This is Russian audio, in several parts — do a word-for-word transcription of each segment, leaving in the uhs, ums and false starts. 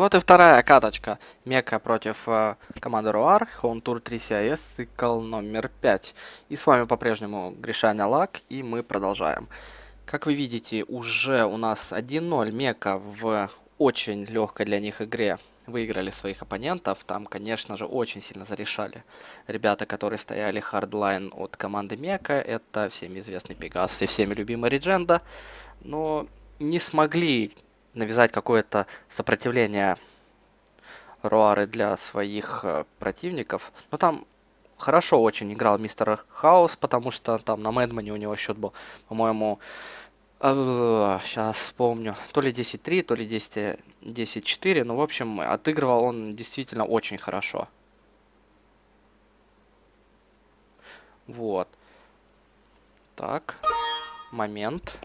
Вот и вторая каточка. Мека против э, команды Роар. Home Tour три си ай эс, цикл номер пять. И с вами по-прежнему Гришаня Лак, и мы продолжаем. Как вы видите, уже у нас один ноль. Мека в очень легкой для них игре выиграли своих оппонентов. Там, конечно же, очень сильно зарешали ребята, которые стояли хардлайн от команды Мека. Это всеми известный Пегас и всеми любимый Редженда. Но не смогли навязать какое-то сопротивление Роары для своих э, противников. Но там хорошо очень играл мистер Хаус, потому что там на Мэдмане у него счет был, по-моему, э, сейчас вспомню, то ли десять три, то ли десять четыре. Ну, в общем, отыгрывал он действительно очень хорошо. Вот. Так. Момент.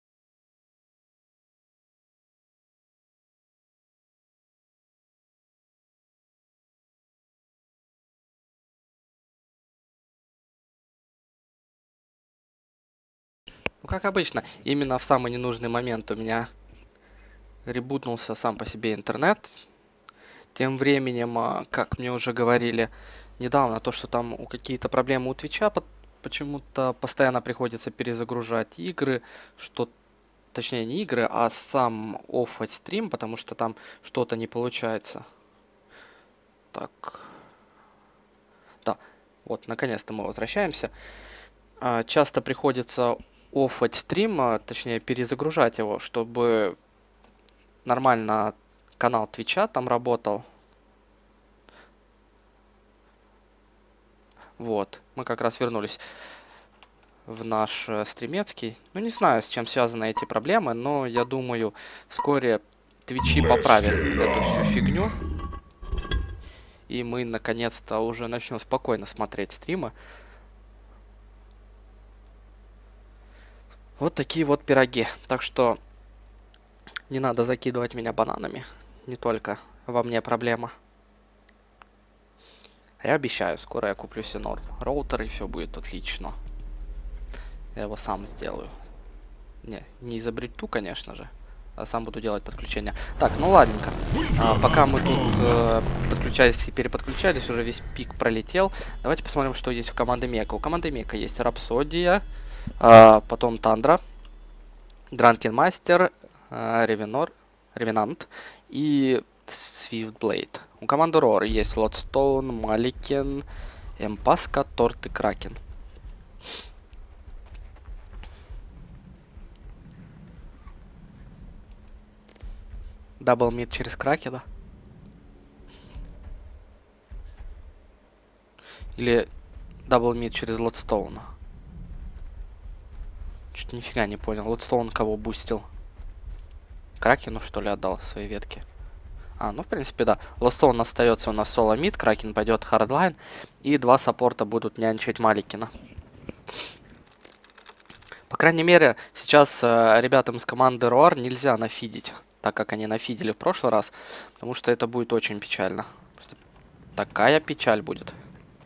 Ну, как обычно, именно в самый ненужный момент у меня ребутнулся сам по себе интернет. Тем временем, как мне уже говорили недавно, то, что там у какие-то проблемы у Твича, почему-то постоянно приходится перезагружать игры, что, точнее не игры, а сам оффать стрим, потому что там что-то не получается. Так. Да, вот, наконец-то мы возвращаемся. Часто приходится оффать стрим, точнее перезагружать его, чтобы нормально канал Твича там работал. Вот, мы как раз вернулись в наш э, стримецкий. Ну, не знаю, с чем связаны эти проблемы, но я думаю, вскоре Твичи поправят эту всю фигню. И мы наконец-то уже начнем спокойно смотреть стримы. Вот такие вот пироги. Так что не надо закидывать меня бананами. Не только во мне проблема. Я обещаю, скоро я куплю себе норм роутер, и все будет отлично. Я его сам сделаю. Не, не изобрету, конечно же. А сам буду делать подключение. Так, ну ладненько. А, пока мы тут э, подключались и переподключались, уже весь пик пролетел. Давайте посмотрим, что есть у команды Мека. У команды Мека есть Рапсодия, э, потом Тандра, Дранкенмастер, э, Ревенор, Ревенант и Свифтблейд. У команды Рор есть Лотстоун, Маликен, Эмпаска, Торт и Кракен. Дабл мид через Кракена? Или дабл мид через Лотстоуна? Чуть нифига не понял. Лотстоун кого бустил? Кракену, что ли, отдал свои ветки? А, ну, в принципе, да. Лотстоун остается у нас соло мид, Кракен пойдет хардлайн, и два саппорта будут нянчить Маликина. По крайней мере, сейчас э, ребятам с команды Роар нельзя нафидить, так как они нафидили в прошлый раз, потому что это будет очень печально. Такая печаль будет.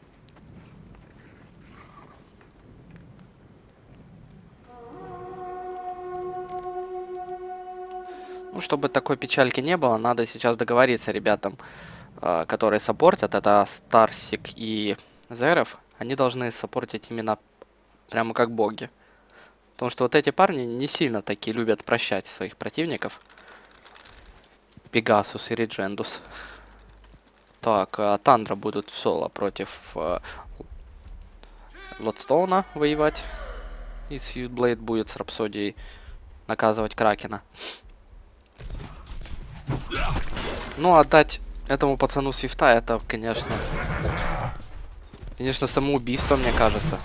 Ну, чтобы такой печальки не было, надо сейчас договориться ребятам, э, которые саппортят, это Старсик и Зеров, они должны саппортить именно прямо как боги. Потому что вот эти парни не сильно такие любят прощать своих противников. Пегасус и Реджендус. Так, а Тандра будут в соло против э, Лотстоуна воевать. И Свифтблейд будет с Рапсодией наказывать Кракена. Ну, отдать этому пацану Свифта, это, конечно... Конечно, самоубийство, мне кажется.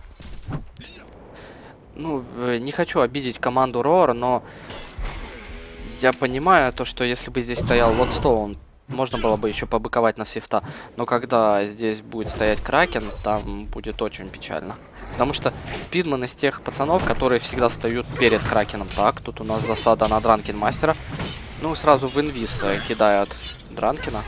Ну, не хочу обидеть команду Роар, но... Я понимаю то, что если бы здесь стоял Лотстоун, можно было бы еще побыковать на Свифта. Но когда здесь будет стоять Кракен, там будет очень печально. Потому что Спидман из тех пацанов, которые всегда встают перед Кракеном. Так, тут у нас засада на Дранкенмастера. Ну, сразу в инвиз кидают Дранкена.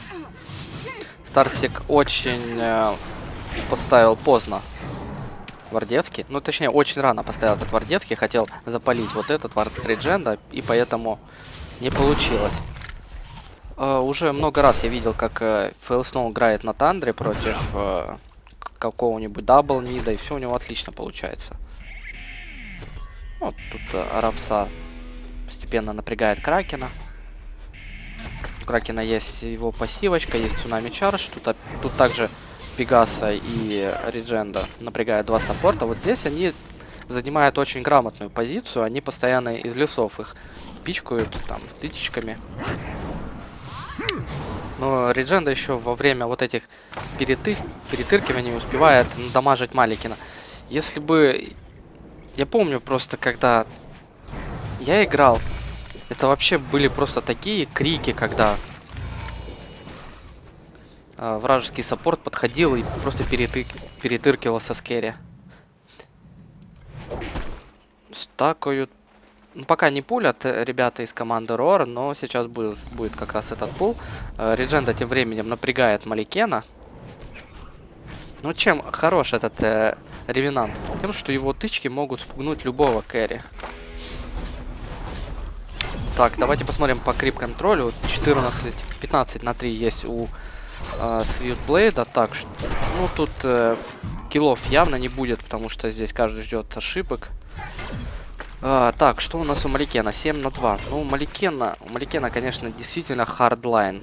Старсик очень э, поставил поздно Вардецкий. Ну, точнее, очень рано поставил этот Вардецкий. Хотел запалить вот этот Вард Редженда, и поэтому не получилось. Uh, уже много раз я видел, как uh, Фейлсноу играет на Тандре против uh, какого-нибудь дабл мида, и все у него отлично получается. Вот тут uh, Рапса постепенно напрягает Кракена. У Кракена есть его пассивочка, есть Цунами Чардж. Тут, тут также Пегаса и Редженда напрягают два саппорта. Вот здесь они занимают очень грамотную позицию. Они постоянно из лесов их пичкают там тычками. Но Редженда еще во время вот этих перетыр... перетыркиваний успевает дамажить Маликина. Если бы... Я помню просто, когда я играл, это вообще были просто такие крики, когда э, вражеский саппорт подходил и просто перетыр... перетыркивал со скерри. Стакают. Ну, пока не пулят ребята из команды Roar, но сейчас будет, будет как раз этот пул. Э, Редженда тем временем напрягает Маликена. Ну, чем хорош этот э, Ревенант? Тем, что его тычки могут спугнуть любого кэрри. Так, давайте посмотрим по крип-контролю. четырнадцать пятнадцать на три есть у э, Свиртблейда. Так, что, ну, тут э, киллов явно не будет, потому что здесь каждый ждет ошибок. А, так, что у нас у Маликена? семь на два. Ну, у Маликена, у Маликена, конечно, действительно хардлайн.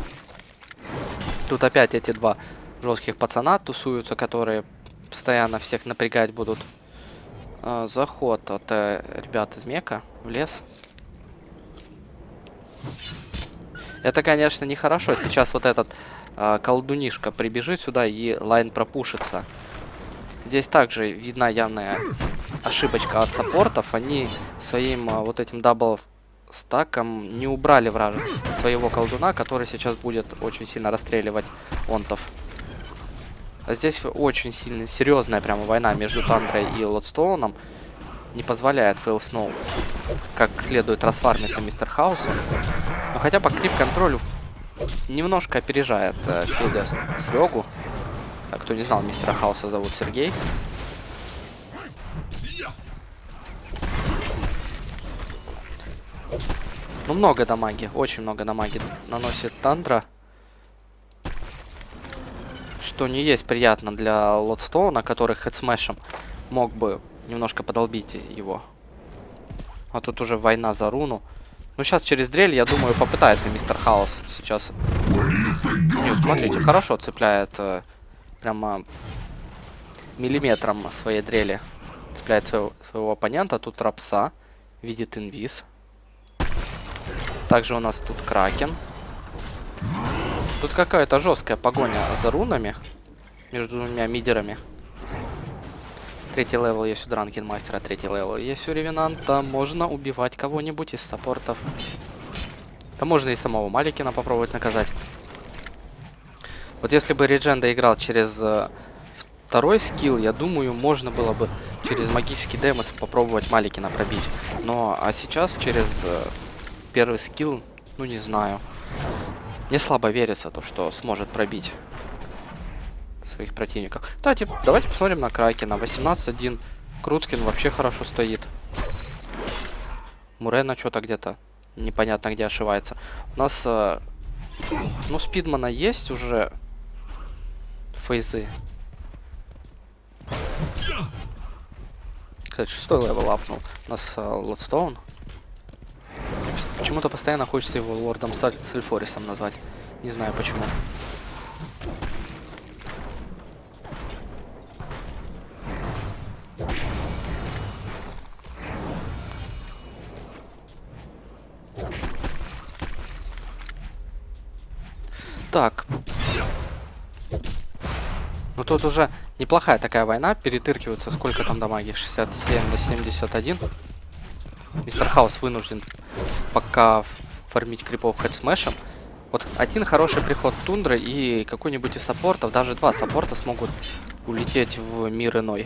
Тут опять эти два жестких пацана тусуются, которые постоянно всех напрягать будут. А, заход от э, ребят из Мека в лес. Это, конечно, нехорошо. Сейчас вот этот э, колдунишка прибежит сюда и лайн пропушится. Здесь также видна явная ошибочка от саппортов. Они своим а, вот этим дабл стаком не убрали враж... своего колдуна, который сейчас будет очень сильно расстреливать онтов. А здесь очень сильно серьезная прямо война между Тандрой и Лотстоуном. Не позволяет Фейлсноу как следует расфармиться Мистер Хаусу. Но хотя по крип-контролю немножко опережает э, Федя Срёгу. А кто не знал, Мистера Хауса зовут Сергей. Ну, много дамаги, очень много дамаги наносит Тандра. Что не есть приятно для Лотстоуна, который хедсмэшем мог бы немножко подолбить его. А тут уже война за руну. Ну, сейчас через дрель, я думаю, попытается Мистер Хаус сейчас. Нет, смотрите, хорошо цепляет э, прямо миллиметром своей дрели. Цепляет своего, своего оппонента. Тут Рапса видит инвиз. Также у нас тут Кракен. Тут какая-то жесткая погоня за рунами между двумя мидерами. Третий левел есть у Дранкенмастера, третий левел есть у Ревенанта. Можно убивать кого-нибудь из саппортов. Да можно и самого Маликина попробовать наказать. Вот если бы Редженда играл через э, второй скилл, я думаю, можно было бы через магический демос попробовать Маликина пробить. Но а сейчас через э, первый скилл, ну не знаю. Мне слабо верится то, что сможет пробить своих противников. Кстати, давайте посмотрим на Кракена. восемнадцать один. Круцкин вообще хорошо стоит. Мурена что-то где-то непонятно где ошивается. У нас, э, ну, Спидмана есть уже фейзы. Кстати, шестой левел апнул. У нас э, Лотстоун. Почему-то постоянно хочется его лордом Сальфорисом назвать. Не знаю почему. Так. Ну тут уже неплохая такая война. Перетыркиваются. Сколько там дамаги? шестьдесят семь на семьдесят один. Мистер Хаус вынужден пока фармить крипов хедсмэшем. Вот один хороший приход Тундры и какой-нибудь из саппортов, даже два саппорта смогут улететь в мир иной.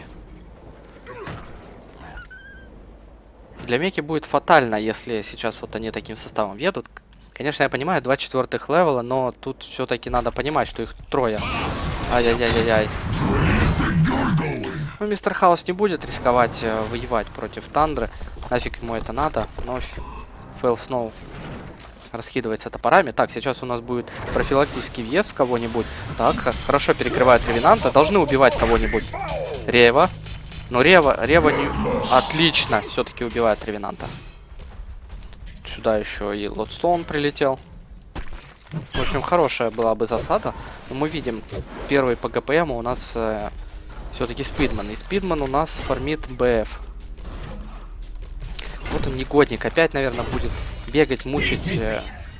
Для Меки будет фатально, если сейчас вот они таким составом едут. Конечно, я понимаю, два четвертых левела, но тут все-таки надо понимать, что их трое. Ай-яй-яй-яй-яй. Ну, мистер Хаус не будет рисковать э, воевать против Тандры. Нафиг ему это надо. Но Фейл Сноу раскидывается топорами. Так, сейчас у нас будет профилактический въезд в кого-нибудь. Так, хорошо перекрывает Ревенанта. Должны убивать кого-нибудь. Рева. Но Рева, Рева не... Отлично. Все-таки убивает Ревенанта. Сюда еще и Лотстоун прилетел. В общем, хорошая была бы засада. Но мы видим, первый по ГПМ у нас э, все-таки Спидман. И Спидман у нас фармит БФ. Вот он, негодник. Опять, наверное, будет бегать, мучить. Э...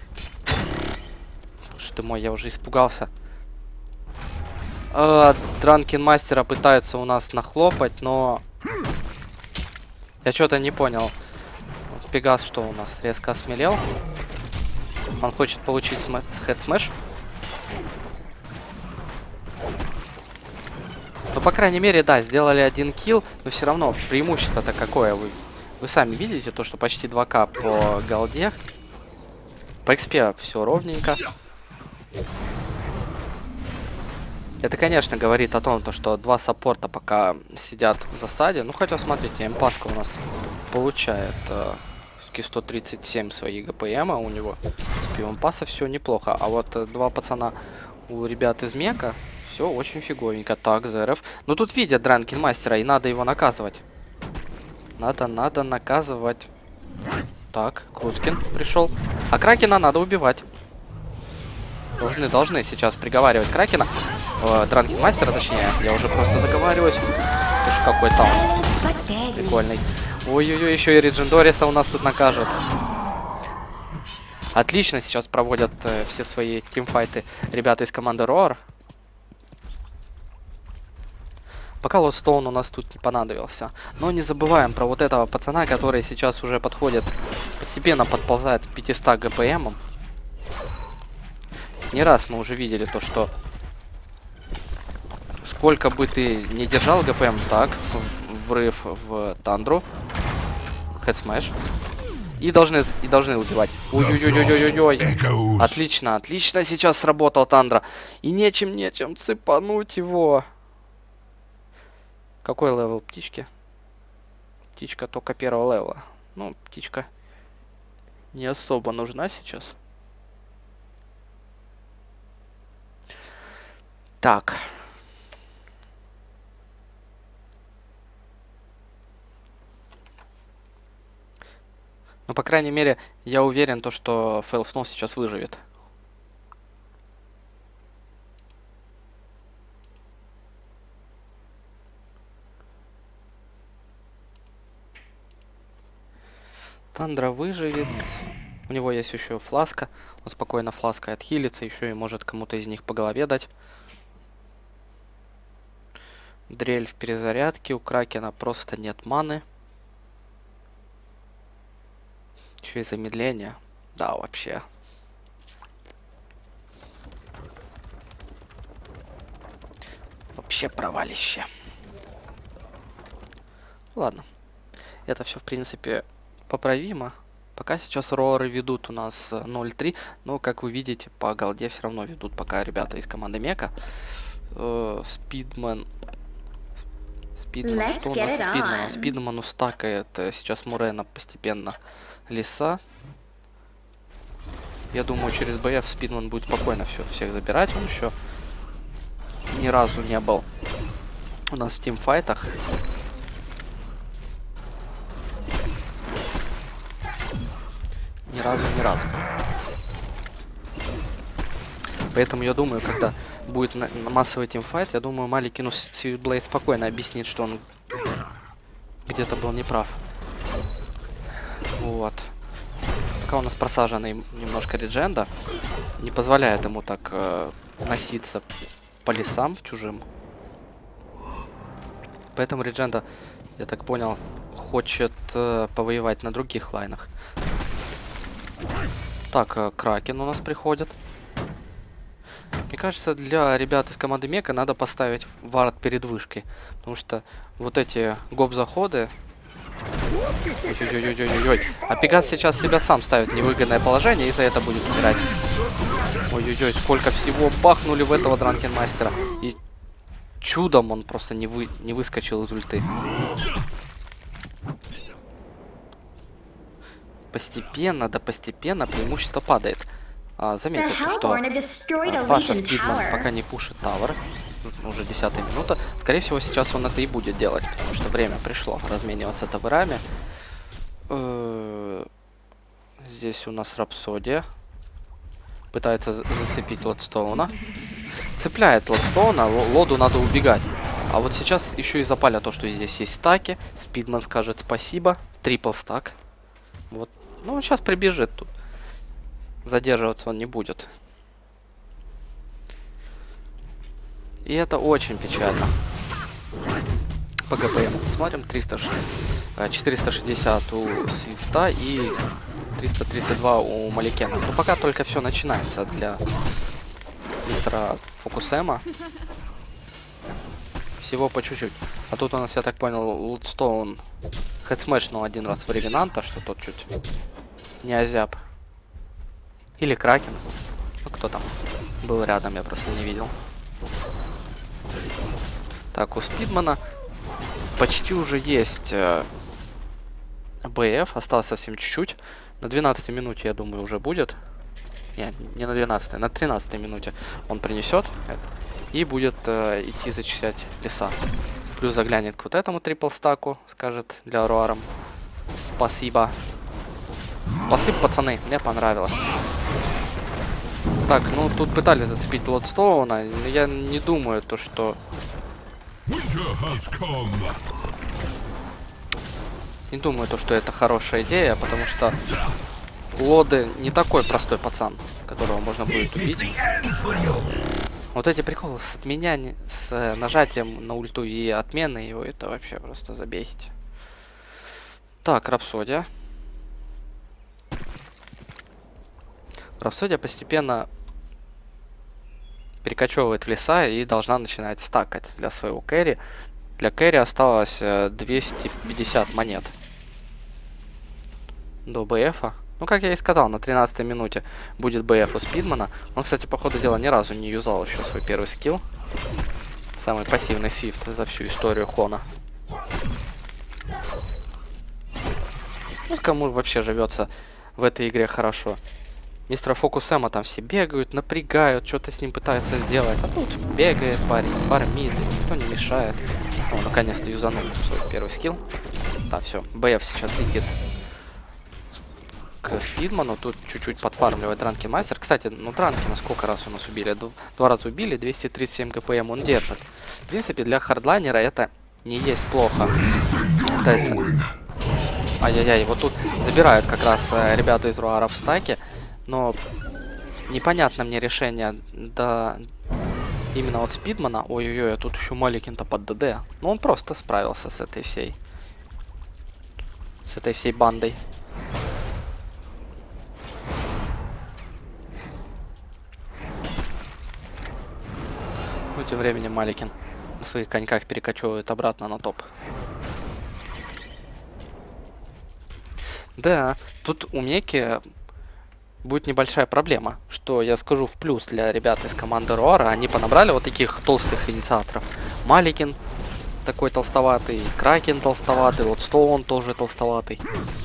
Слушай ты мой, я уже испугался. Э, Дранкен Мастера пытается у нас нахлопать, но... Я что-то не понял. Пегас что у нас? Резко осмелел. Он хочет получить Head Smash. Но, по крайней мере, да, сделали один килл. Но все равно преимущество-то какое? Вы, вы сами видите, то, что почти два ка по голде. По экспе все ровненько. Это, конечно, говорит о том, то, что два саппорта пока сидят в засаде. Ну, хотя, смотрите, Эмпаска у нас получает... сто тридцать семь свои ГПМа у него. С пивом паса все неплохо. А вот э, два пацана у ребят из Мека все очень фиговенько. Так, ЗРФ. Но тут видят Дранкен Мастера, и надо его наказывать. Надо, надо наказывать. Так, Крускин пришел. А Кракена надо убивать. Должны, должны сейчас приговаривать Кракена. Э, Дранкен Мастера, точнее. Я уже просто заговариваюсь. Слушай, какой таун. Прикольный. Ой-ой-ой, еще и Реджендориса у нас тут накажут. Отлично сейчас проводят э, все свои тимфайты ребята из команды Roar. Пока Лотстоун у нас тут не понадобился. Но не забываем про вот этого пацана, который сейчас уже подходит, постепенно подползает к пятистам ГПМам. Не раз мы уже видели то, что сколько бы ты не держал ГПМ, так, врыв в Тандру. Хэдсмэш. И должны, и должны убивать. Ой-ой-ой-ой-ой-ой. Отлично, отлично сейчас сработал Тандра. И нечем, нечем цепануть его. Какой левел птички? Птичка только первого левела. Ну, птичка не особо нужна сейчас. Так. Ну, по крайней мере, я уверен, то, что Фейл Сноу сейчас выживет. Тандра выживет. У него есть еще фласка. Он спокойно флаской отхилится. Еще и может кому-то из них по голове дать. Дрель в перезарядке. У Кракена просто нет маны. Еще и замедление. Да, вообще. Вообще провалище. Ладно. Это все, в принципе, поправимо. Пока сейчас Роары ведут у нас ноль три. Но, как вы видите, по голде все равно ведут пока ребята из команды Мека. Спидман. Спидман. Что у нас с Спидманом? Спидману стакает сейчас Мурена постепенно леса. Я думаю, через БФ Спидман будет спокойно все, всех забирать. Он еще ни разу не был у нас в тимфайтах. Ни разу, ни разу. Поэтому я думаю, когда будет на на массовый тимфайт, я думаю, Маликину Свитблейд спокойно объяснит, что он где-то был неправ. Вот. Пока у нас просаженный немножко Редженда, не позволяет ему так э, носиться по лесам чужим. Поэтому Редженда, я так понял, хочет э, повоевать на других лайнах. Так, э, Кракен у нас приходит. Мне кажется, для ребят из команды Мека надо поставить вард перед вышкой. Потому что вот эти гоп-заходы... Ой-ой-ой-ой-ой-ой. А Пегас сейчас себя сам ставит в невыгодное положение и за это будет умирать. Ой-ой-ой, сколько всего бахнули в этого Дранкен Мастера. И чудом он просто не, вы, не выскочил из ульты. Постепенно, да постепенно преимущество падает. А, заметьте, что а, Паша Спидман пока не пушит тавер. Уже десятая минута. Скорее всего, сейчас он это и будет делать, потому что время пришло размениваться таверами. Здесь у нас Рапсодия. Пытается зацепить Лодстоуна. Цепляет Лодстоуна, Лоду надо убегать. А вот сейчас еще и запалят то, что здесь есть стаки. Спидман скажет спасибо. Трипл стак. Вот. Ну, он сейчас прибежит тут. Задерживаться он не будет. И это очень печально. По ГПМ смотрим. триста, четыреста шестьдесят у Свифта и триста тридцать два у Маликена. Но пока только все начинается для мистера Фокусема. Всего по чуть-чуть. А тут у нас, я так понял, Лудстоун хедсмэшнул один раз в Ревенанта, что тот чуть не озяб. Или Кракен. Ну, кто там был рядом, я просто не видел. Так, у Спидмана почти уже есть э, БФ. Осталось совсем чуть-чуть. На двенадцатой минуте, я думаю, уже будет. Не, не на двенадцатой, на тринадцатой минуте он принесет. И будет э, идти зачислять леса. Плюс заглянет к вот этому трипл стаку. Скажет для Руаром спасибо. Спасибо, пацаны. Мне понравилось. Так, ну тут пытались зацепить Лодстоуна. Но я не думаю, то, что... Не думаю, то, что это хорошая идея, потому что Лоды не такой простой пацан, которого можно будет убить. Вот эти приколы с отменянием, с нажатием на ульту и отменой его, это вообще просто забейте. Так, Рапсодия. Рапсодия постепенно перекочевывает в леса и должна начинать стакать для своего кэри. Для кэри осталось двести пятьдесят монет до БФа. Ну, как я и сказал, на тринадцатой минуте будет БФ у Спидмана. Он, кстати, по ходу дела ни разу не юзал еще свой первый скилл. Самый пассивный свифт за всю историю Хона. Ну, кому вообще живется в этой игре хорошо. Мистера Фокусема там все бегают, напрягают, что-то с ним пытаются сделать. А тут бегает парень, фармит, никто не мешает. О, наконец-то юзанул свой первый скилл. Да, все, БФ сейчас летит к Спидману. Тут чуть-чуть подфармливает Дранкин Мастер. Кстати, ну Дранкина сколько раз у нас убили? Д два раза убили, двести тридцать семь ГПМ он держит. В принципе, для хардлайнера это не есть плохо. Пытается... Ай-яй-яй, вот тут забирают как раз э, ребята из Руара в стаке. Но непонятно мне решение, да, именно от Спидмана. Ой-ой-ой, а тут еще Маликин-то под ДД. Ну, он просто справился с этой всей, с этой всей бандой. Ну, тем временем Маликин на своих коньках перекочевывает обратно на топ. Да, тут у Меки будет небольшая проблема, что я скажу в плюс для ребят из команды Руара. Они понабрали вот таких толстых инициаторов. Маликин такой толстоватый, Кракен толстоватый, вот Стоун тоже толстоватый.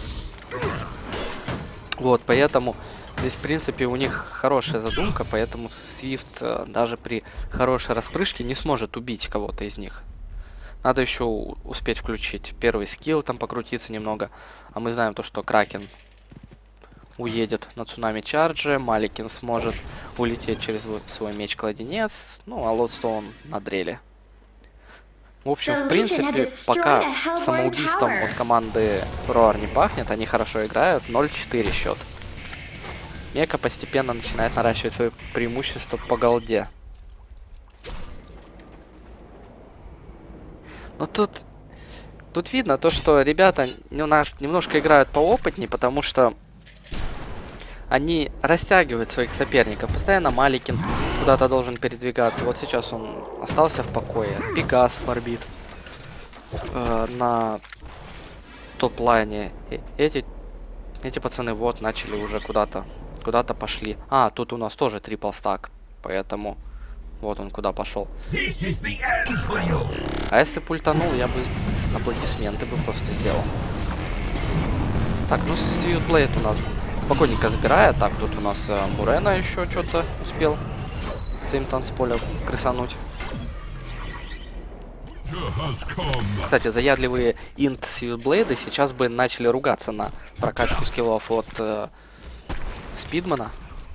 Вот, поэтому здесь, в принципе, у них хорошая задумка, поэтому Свифт даже при хорошей распрыжке не сможет убить кого-то из них. Надо еще успеть включить первый скилл, там покрутиться немного. А мы знаем то, что Кракен уедет на цунами чардже, Маликин сможет улететь через свой меч-кладенец, ну а Лодстоун на дреле. В общем, в принципе, пока самоубийством от команды Руар не пахнет, они хорошо играют, ноль четыре счет. Мека постепенно начинает наращивать свое преимущество по голде. Но тут, тут видно то, что ребята немножко играют поопытнее, потому что они растягивают своих соперников. Постоянно Маликин куда-то должен передвигаться. Вот сейчас он остался в покое. Пегас фарбит э, на топ-лайне. Эти, эти пацаны вот начали уже куда-то куда-то пошли. А, тут у нас тоже трипл стак. Поэтому Вот он куда пошел. А если пультанул, я бы аплодисменты бы просто сделал. Так, ну Свитблейд у нас спокойненько забирает. Так, тут у нас э, Мурена еще что-то успел своим танцполем крысануть. Кстати, заядливые инт Свитблейды сейчас бы начали ругаться на прокачку скиллов от э, Спидмана.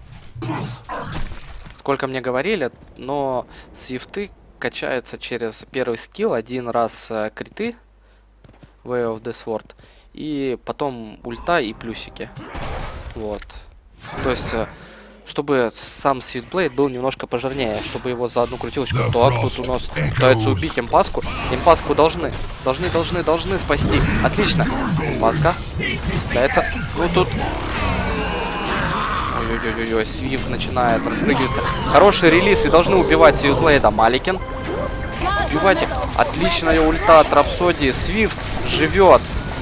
Сколько мне говорили, но свифты качаются через первый скилл, один раз э, криты, Way of the Sword, и потом ульта и плюсики. Вот. То есть, э, чтобы сам Свитблейд был немножко пожирнее, чтобы его за одну крутилочку... Так, тут у нас пытаются убить импаску. Импаску должны, должны, должны, должны спасти. Отлично. Импаска. Пытается. Ну тут... Ой-ой-ой-ой, Свифт начинает распрыгиваться. Хороший релиз, и должны убивать Свитблейда. Маликин. Убивайте. Отличная ульта от Рапсодии. Свифт живет.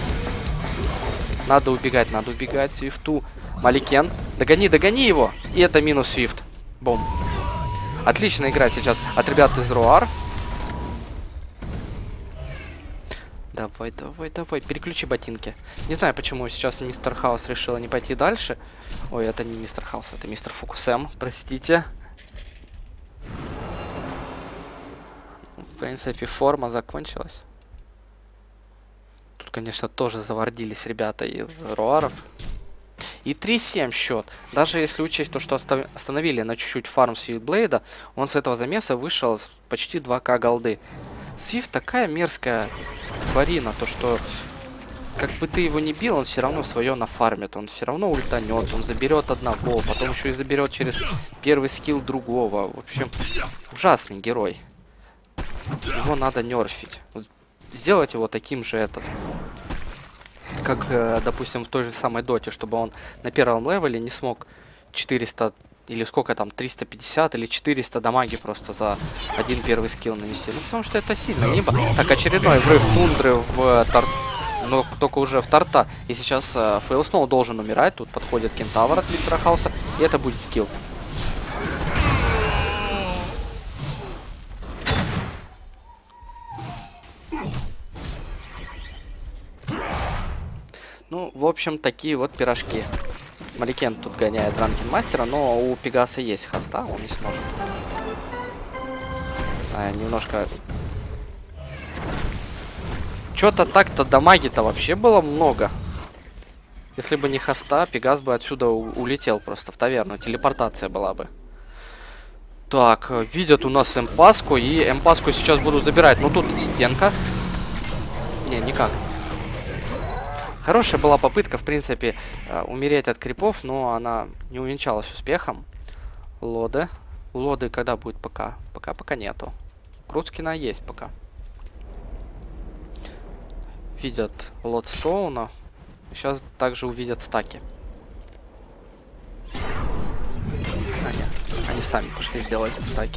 Надо убегать, надо убегать Свифту. Маликен. Догони, догони его. И это минус Свифт. Бум. Отличная игра сейчас от ребят из Руар. Давай, давай, давай. Переключи ботинки. Не знаю, почему сейчас мистер Хаус решила не пойти дальше. Ой, это не мистер Хаус, это мистер Фокусэм. Простите. В принципе, форма закончилась. Тут, конечно, тоже завардились ребята из Руаров. И три семь счет. Даже если учесть то, что остановили на чуть-чуть фарм Свитблейда, он с этого замеса вышел с почти два ка голды. Свифт такая мерзкая тварина, то что как бы ты его не бил, он все равно свое нафармит. Он все равно ультанет, он заберет одного, потом еще и заберет через первый скилл другого. В общем, ужасный герой. Его надо нерфить. Вот сделать его таким же этот... Как, э, допустим, в той же самой доте, чтобы он на первом левеле не смог четыреста или сколько там, триста пятьдесят или четыреста дамаги просто за один первый скилл нанести. Ну, потому что это сильно. Либо так, очередной врыв тундры в торт, но только уже в торта. И сейчас э, Фейл снова должен умирать. Тут подходит кентавр от мистера Хауса, и это будет скилл. Ну, в общем, такие вот пирожки. Маликен тут гоняет ранкин мастера, но у Пегаса есть хоста, он не сможет. А, немножко... Чё-то так-то дамаги-то вообще было много. Если бы не хоста, Пегас бы отсюда улетел просто в таверну. Телепортация была бы. Так, видят у нас эмпаску, и эмпаску сейчас будут забирать. Но тут стенка. Не, никак. Хорошая была попытка, в принципе, умереть от крипов, но она не увенчалась успехом. Лоде. У Лоды когда будет ПК? Пока пока нету. Крутскина есть пока. Видят Лодстоуна. Сейчас также увидят стаки. А, нет. Они сами пошли сделать стаки.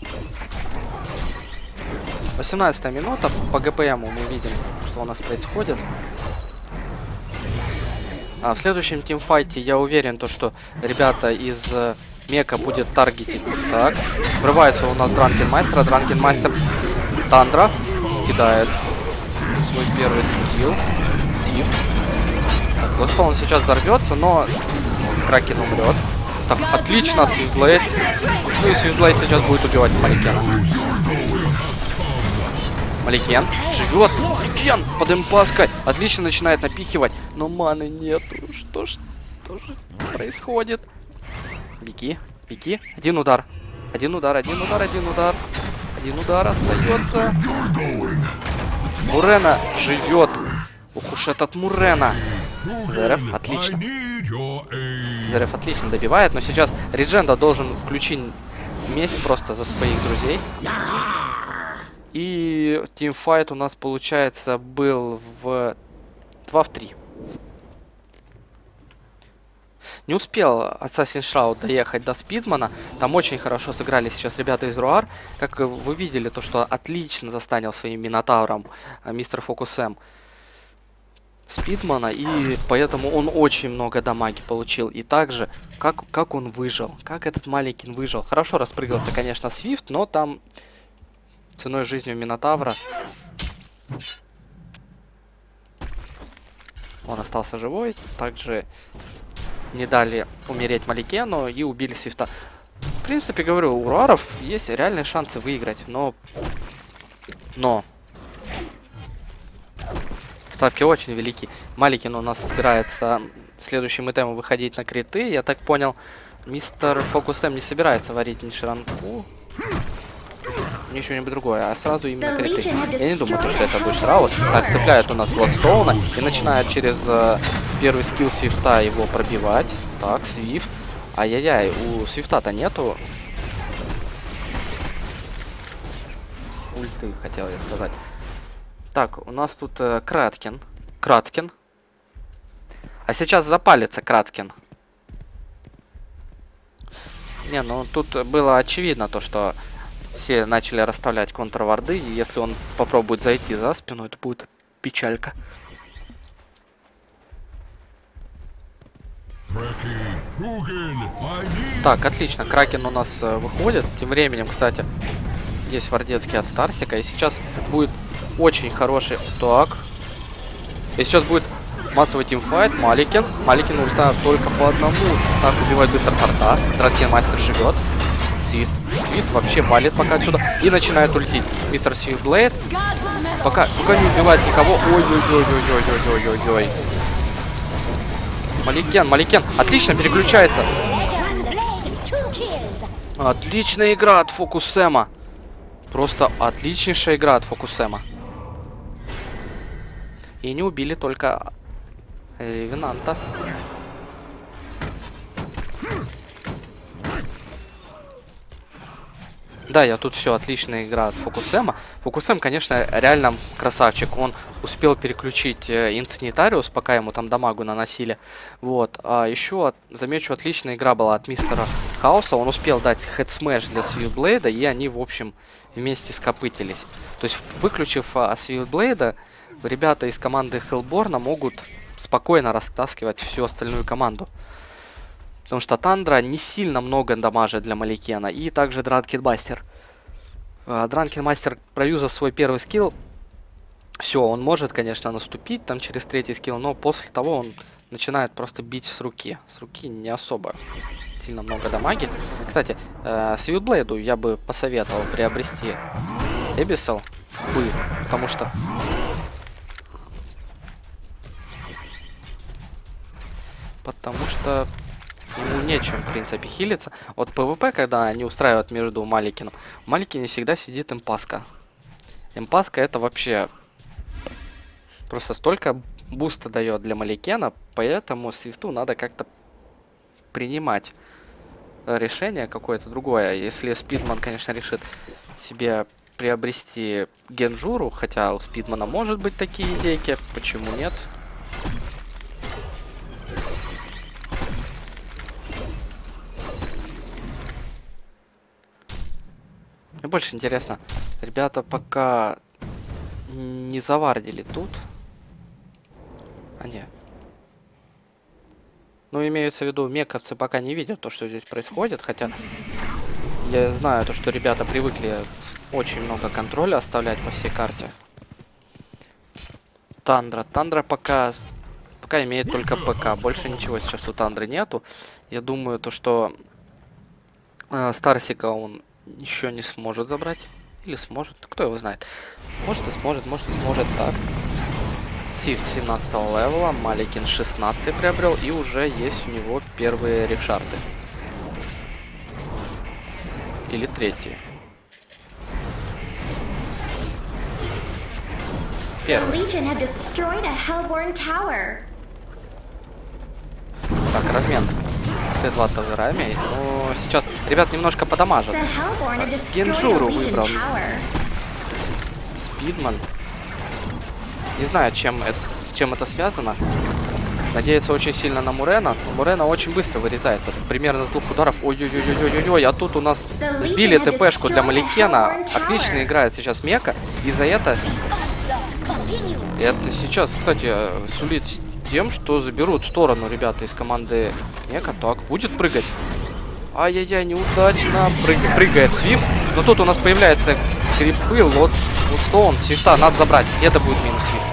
восемнадцатая минута. По ГПМу мы видим, что у нас происходит. А в следующем тимфайте я уверен, то, что ребята из э, Мека будет таргетить. Так, врывается у нас Дранкен Мастер. Дранкен Мастер Тандра кидает свой первый скилл. Сив. Так, вот что он сейчас взорвется, но Кракен умрет. Так, отлично, Свитблейд. Ну и Свитблейд сейчас будет убивать Маликена. Маликен живет. Маликен под импаской. Отлично начинает напикивать. Но маны нету. Что ж, что же происходит? Беги, беги. Один удар. Один удар, один удар, один удар. Один удар остается. Мурена живет. Ух уж этот Мурена. ЗРФ отлично. ЗРФ отлично добивает. Но сейчас Редженда должен включить месть просто за своих друзей. И тимфайт у нас, получается, был в два в три. Не успел Assassin's Shroud доехать до Спидмана. Там очень хорошо сыграли сейчас ребята из Руар. Как вы видели, то что отлично застанил своим Минотавром мистер Фокусэм. Спидмана, и поэтому он очень много дамаги получил. И также, как, как он выжил, как этот Маликин выжил. Хорошо распрыгался, конечно, Свифт, но там ценой жизни Минотавра он остался живой. Также не дали умереть Маликену и убили Свифта. В принципе, говорю, у Руаров есть реальные шансы выиграть, но... Но... Ставки очень велики. Маликин у нас собирается следующим итемом выходить на криты. Я так понял, мистер Фокусем не собирается варить ни шранку, ни что-нибудь другое, а сразу именно криты. Я не думаю, что это будет Шраут. Так, цепляет у нас Гладстоуна и начинает через uh, первый скилл Свифта его пробивать. Так, Свифт. Ай-яй-яй, у Свифта-то нету ульты, хотел я сказать. Так, у нас тут э, Краткин. Краткин. А сейчас запалится Краткин. Не, ну тут было очевидно то, что все начали расставлять контрварды, и если он попробует зайти за спину, это будет печалька. Так, отлично, Кракен у нас э, выходит. Тем временем, кстати, есть вардецкий от Старсика, и сейчас будет очень хороший... Так. И сейчас будет массовый тимфайт. Маликин. Маликин ульта только по одному. Так, убивает быстро порта. Дранкен мастер живет. Свифт. Свифт вообще валит пока отсюда. И начинает ультить. Мистер Свифтблейд. Пока, пока не убивает никого. Ой-ой-ой-ой-ой-ой-ой-ой-ой. Маликен, Маликен. Отлично переключается. Отличная игра от Фокусема. Просто отличнейшая игра от Фокусема. И не убили только Ревенанта. Да, я тут все, отличная игра от Фокусема. Фокусем, конечно, реально красавчик. Он успел переключить э, Инсанитариус, пока ему там дамагу наносили. Вот. А еще, замечу, отличная игра была от мистера Хаоса. Он успел дать хедсмэш для Свифтблейда, и они, в общем, вместе скопытились. То есть, выключив а, Свифтблейда, ребята из команды Хеллборна могут спокойно растаскивать всю остальную команду. Потому что Тандра не сильно много дамажит для Маликена. И также Дранкенмастер. Дранкенмастер, проюзав свой первый скилл, все, он может, конечно, наступить там через третий скилл, но после того он начинает просто бить с руки. С руки не особо сильно много дамаги. Кстати, э, Свифтблейду я бы посоветовал приобрести Эбисел бы, потому что... Потому что... Ему нечем, в принципе, хилиться. Вот ПВП, когда они устраивают между Маликином, в Маликине всегда сидит импаска. Импаска это вообще просто столько буста дает для Маликена, поэтому Свифту надо как-то принимать решение какое-то другое. Если Спидман, конечно, решит себе приобрести Генжуру, хотя у Спидмана может быть такие идейки, почему нет? Мне больше интересно, ребята пока не завардили тут. А не. Ну, имеется в виду, мековцы пока не видят то, что здесь происходит. Хотя я знаю то, что ребята привыкли очень много контроля оставлять по всей карте. Тандра. Тандра пока, пока имеет только ПК. Больше ничего сейчас у Тандры нету. Я думаю, то, что э, Старсика он еще не сможет забрать. Или сможет. Кто его знает. Может и сможет, может и сможет. Так. Свифт семнадцатого левела. Маликин шестнадцатый приобрел. И уже есть у него первые рефшарты. Или третьи. Первый. Так, размен. Т два Таврами. Но сейчас ребят немножко подамажат. Генжуру выбрал. Спидман. Не знаю, чем это, чем это связано. Надеется очень сильно на Мурена. Мурена очень быстро вырезается. Примерно с двух ударов. Ой-ой-ой-ой-ой-ой. А тут у нас сбили ТПшку для Маликена. Отлично играет сейчас Мека. И за это... Это сейчас, кстати, сулит тем, что заберут в сторону ребята из команды Мека. Так, будет прыгать. Ай-яй-яй, неудачно. Прыг... Прыгает Свифт. Но тут у нас появляется крипы. Вот, вот Стоун. Свифта надо забрать. Это будет минус Свифт.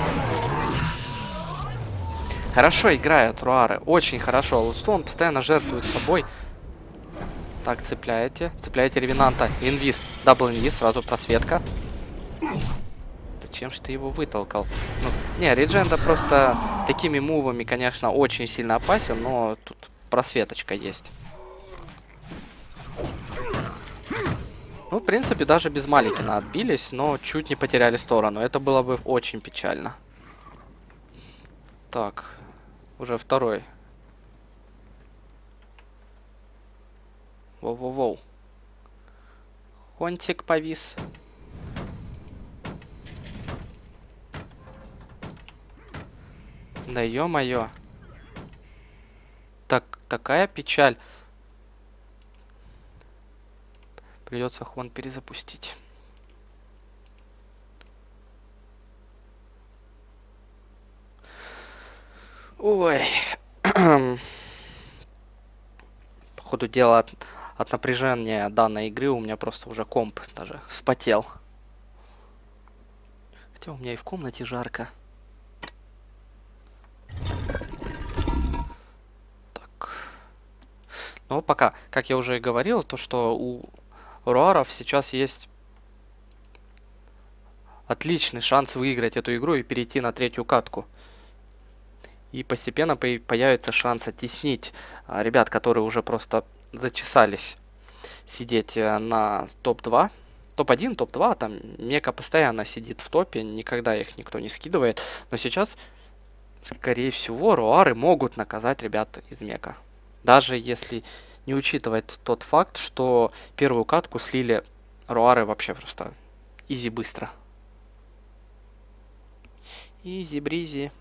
Хорошо играют руары. Очень хорошо. Лутстоун постоянно жертвует собой. Так, цепляете. Цепляете ревенанта. Инвиз. Дабл инвиз. Сразу просветка. Чем же ты его вытолкал? Ну, не, Редженда просто такими мувами, конечно, очень сильно опасен, но тут просветочка есть. Ну, в принципе, даже без Маликина отбились, но чуть не потеряли сторону. Это было бы очень печально. Так, уже второй. Воу-воу-воу. Хонтик повис. Да ё-моё. Так, такая печаль. Придется Хон перезапустить. Ой. По ходу дела от, от напряжения данной игры у меня просто уже комп даже вспотел. Хотя у меня и в комнате жарко. Но пока, как я уже и говорил, то что у руаров сейчас есть отличный шанс выиграть эту игру и перейти на третью катку. И постепенно по появится шанс оттеснить а, ребят, которые уже просто зачесались сидеть на топ два. топ один, топ два, там Мека постоянно сидит в топе, никогда их никто не скидывает. Но сейчас, скорее всего, руары могут наказать ребят из Мека. Даже если не учитывать тот факт, что первую катку слили руары вообще просто изи быстро. Изи-бризи.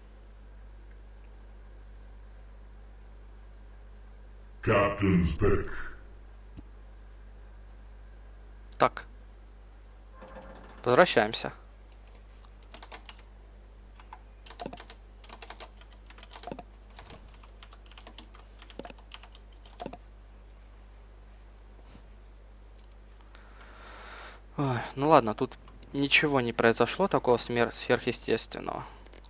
Так. Возвращаемся. Ой, ну ладно, тут ничего не произошло такого сверхъестественного.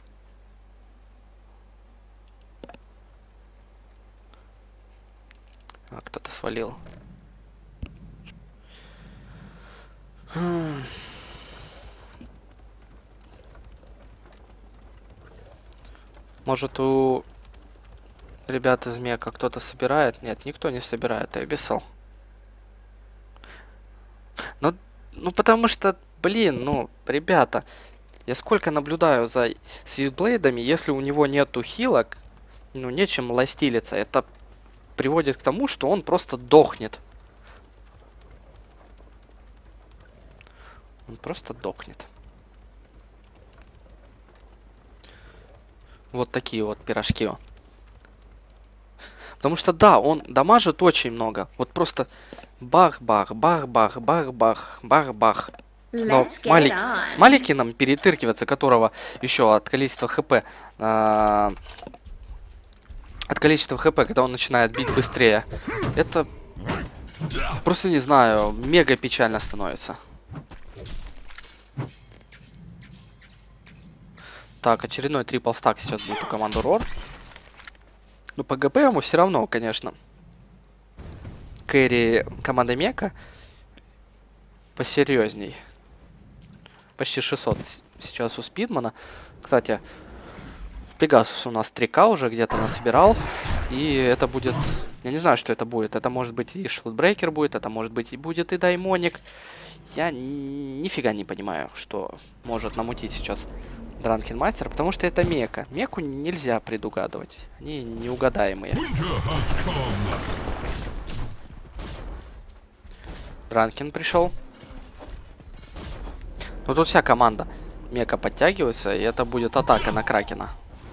А, кто-то свалил. Может, у ребят из Мека кто-то собирает? Нет, никто не собирает, я Abyssal. Ну, ну, потому что, блин, ну, ребята, я сколько наблюдаю за Свифтблейдами, если у него нету хилок, ну, нечем ластилиться. Это приводит к тому, что он просто дохнет. Он просто дохнет. Вот такие вот пирожки. Потому что, да, он дамажит очень много. Вот просто бах-бах, бах-бах, бах-бах, бах-бах. Но Малик, с Маликином перетыркиваться, которого еще от количества хп... Э, от количества хп, когда он начинает бить быстрее, это... Просто не знаю, мега печально становится. Так, очередной трипл стак сейчас будет у команды Рор. Ну, по ГП ему все равно, конечно. Кэрри команды Мека посерьезней. Почти шестьсот сейчас у Спидмана. Кстати, Пегасус у нас три ка уже где-то насобирал. И это будет... Я не знаю, что это будет. Это может быть и Шилдбрейкер будет, это может быть и будет и Даймоник. Я нифига не понимаю, что может намутить сейчас Дранкен Мастер, потому что это Мека. Меку нельзя предугадывать. Они неугадаемые. Дранкен пришел. Ну тут вся команда Мека подтягивается, и это будет атака на Кракена.